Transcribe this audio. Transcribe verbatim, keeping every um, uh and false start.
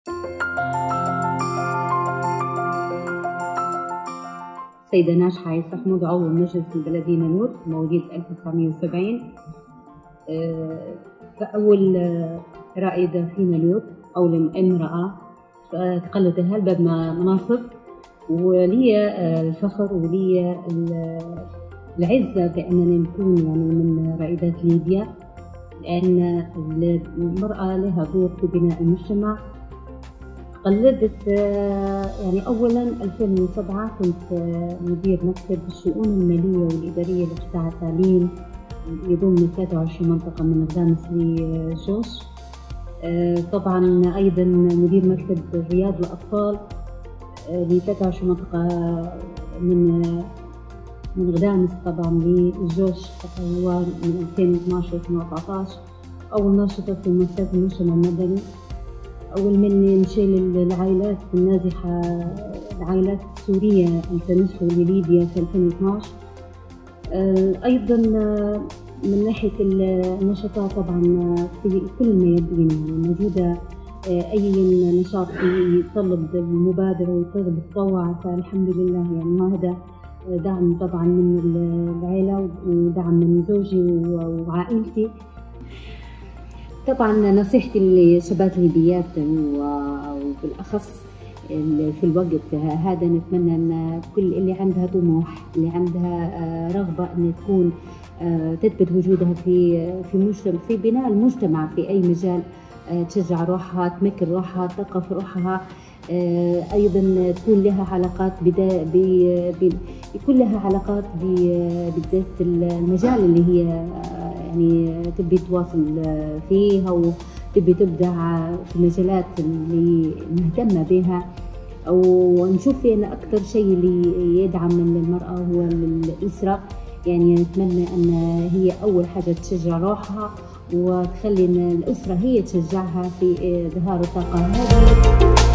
سيدة ناجحة عيسى حمود، عضو مجلس البلدية نور، مواليد ألف وتسعمائة وسبعين. كأول رائدة في نلوت، أول امرأة تقلدها لباب مناصب، ولي الفخر ولي العزة بأننا نكون يعني من رائدات ليبيا، لأن المرأة لها دور في بناء المجتمع. قلدت يعني أولاً ألفين وسبعة كنت مدير مكتب الشؤون المالية والإدارية لقطاع التعليم يضم ثلاثة وعشرين منطقة من غدامس لجوش. طبعاً أيضاً مدير مكتب رياض الأطفال ل ثلاثة وعشرين منطقة من من غدامس طبعاً لجوش، هو من ألفين واثناعش و ألفين وأربعة عشر. أول ناشطة في مؤسسات المجتمع المدني، أول من نشيل العائلات النازحة، العائلات السورية أن تنزحوا لليبيا في ألفين واثناعش. أيضاً من ناحية النشاطات طبعاً في كل الميادين موجودة، أي نشاط يطلب المبادرة ويطلب التطوع فالحمد لله يعني هذا دعم طبعاً من العائلة ودعم من زوجي وعائلتي. طبعاً نصيحتي لشباب الليبيات وبالأخص في الوقت هذا، نتمنى أن كل اللي عندها طموح، اللي عندها رغبة أن تكون تثبت وجودها في في مجتمع، في بناء المجتمع في أي مجال، تشجع روحها، تمكن روحها، تثقف روحها. أيضاً تكون لها علاقات بدا يكون لها علاقات بالذات المجال اللي هي يعني تبي تواصل فيها وتبي تبدع في المجالات اللي مهتمة بها. ونشوف في أن أكثر شيء اللي يدعم من المرأة هو الأسرة، يعني نتمنى أن هي أول حاجة تشجع روحها وتخلي أن الأسرة هي تشجعها في إظهار الطاقة هذه.